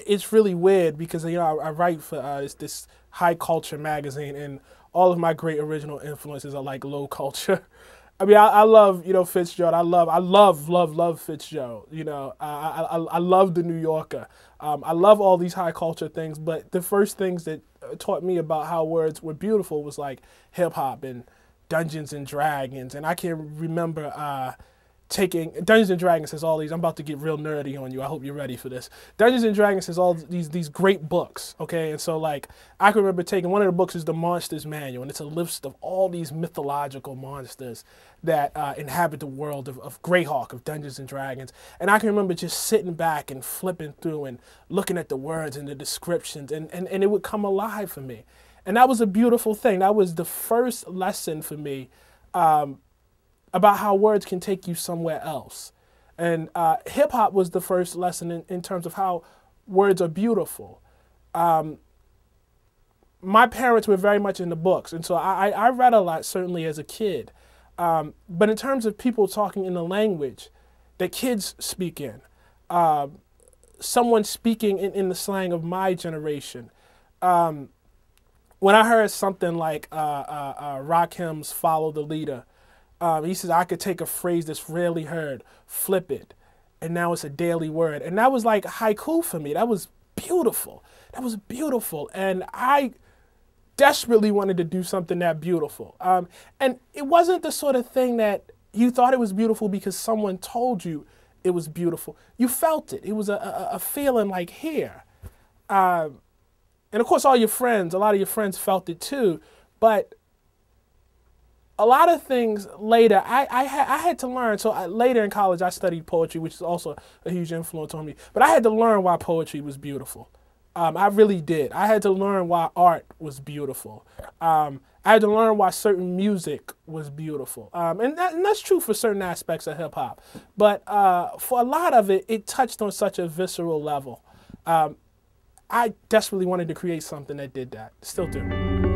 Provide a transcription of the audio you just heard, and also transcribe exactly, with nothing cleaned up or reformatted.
it's really weird because, you know, I, I write for uh, this, this high culture magazine, and all of my great original influences are like low culture. I mean, I, I love, you know, Fitzgerald. I love, I love, love, love Fitzgerald. You know, I, I, I love The New Yorker. Um, I love all these high culture things, but the first things that taught me about how words were beautiful was like hip hop and Dungeons and Dragons. And I can remember uh, taking, Dungeons and Dragons has all these, I'm about to get real nerdy on you, I hope you're ready for this. Dungeons and Dragons has all these these great books, okay? And so like, I can remember taking, one of the books is the Monsters Manual, and it's a list of all these mythological monsters that uh, inhabit the world of, of Greyhawk, of Dungeons and Dragons. And I can remember just sitting back and flipping through and looking at the words and the descriptions, and, and, and it would come alive for me. And that was a beautiful thing. That was the first lesson for me um, about how words can take you somewhere else. And uh, hip hop was the first lesson in, in terms of how words are beautiful. Um, my parents were very much into books, and so I, I read a lot, certainly as a kid. Um, but in terms of people talking in the language that kids speak in, uh, someone speaking in, in the slang of my generation, um, when I heard something like uh, uh, uh, Rakim's "Follow the Leader," um, he says, I could take a phrase that's rarely heard, flip it, and now it's a daily word. And that was like haiku for me. That was beautiful. That was beautiful. And I desperately wanted to do something that beautiful. Um, and it wasn't the sort of thing that you thought it was beautiful because someone told you it was beautiful. You felt it. It was a, a, a feeling like here. Uh, and of course, all your friends, a lot of your friends felt it too. But a lot of things later, I, I, ha I had to learn. So I, later in college, I studied poetry, which is also a huge influence on me. But I had to learn why poetry was beautiful. Um, I really did. I had to learn why art was beautiful. Um, I had to learn why certain music was beautiful. Um, and, that, and that's true for certain aspects of hip hop. But uh, for a lot of it, it touched on such a visceral level. Um, I desperately wanted to create something that did that. Still do.